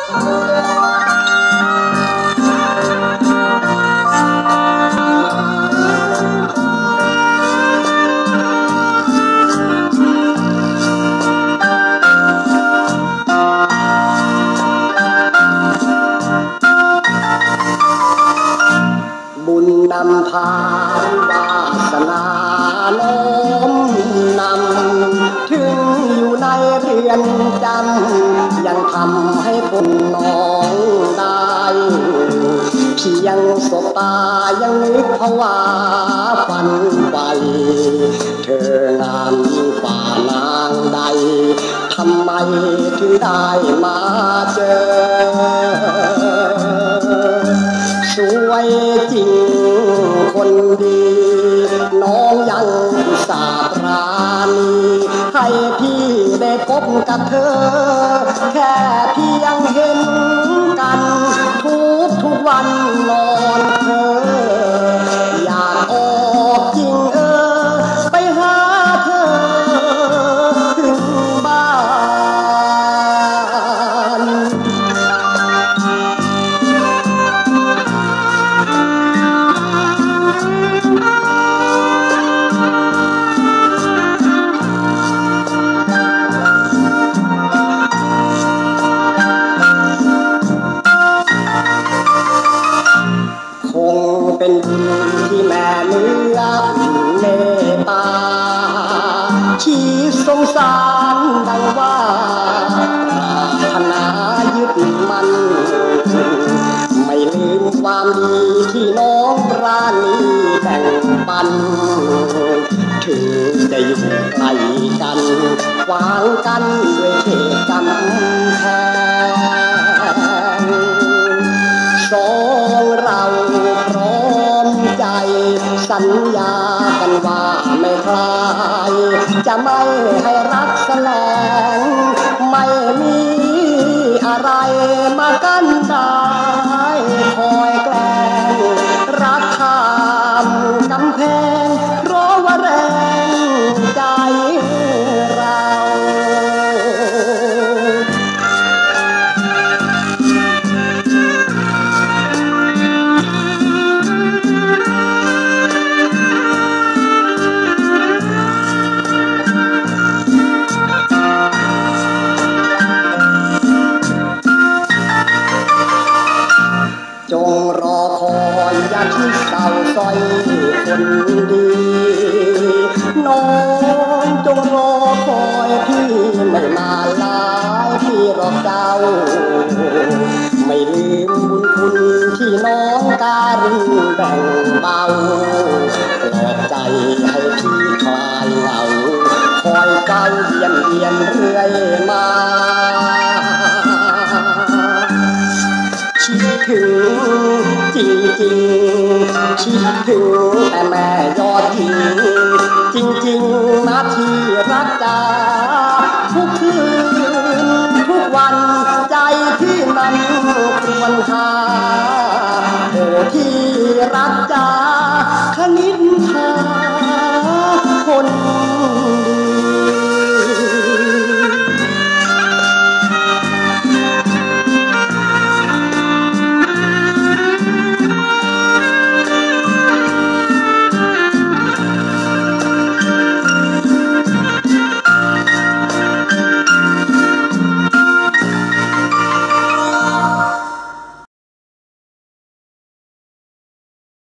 บุญนำพาวาสนาโน้มนำถึงอยู่ในเรือนจำยังทำให้คนน้องได้เพียงสบตายังนึกภาวะฝันไปเธองามฝ่านางใดทำไมถึงได้มาเจอสวยจริงคนดีน้องยังอุตส่าห์ปราณีให้พี่ได้พบกับเธอแค่เพียงเห็นกันทุกวันนอนเธออยากออกจริงไปหาเธอถึงบ้านเป็นบุญที่แม่เลือกเมตตาที่สงสารดังว่าปรารถนายึดมันไม่ลืมความดีที่น้องปราณีแบ่งปันถึงจะอยู่ไกลกันขวางกันด้วยเขตกำแพงสองเราพร้อมใจสัญญากันว่าไม่คลายจะไม่ให้รักแสลงไม่มีอะไรมากั้นได้คอยแกล้งรักข้ามกำแพงเพราะว่าแรงใจเราจงรอคอยอย่าคิดเศร้าส้อยคนดีน้องจงรอคอยพี่ไม่มาลายพี่รอเจ้าไม่ลืมบุญคุณที่น้องการุณแบ่งเบาปลอบใจให้พี่คลายเหงาคอยเฝ้าเยียนเรื่อยมาคิดถึงจริงคิดถึงแต่แม่ยอดหญิงจริงนะที่รักจ๋าทุกคืนทุกวันใจที่นั้นควรหาโอ้ที่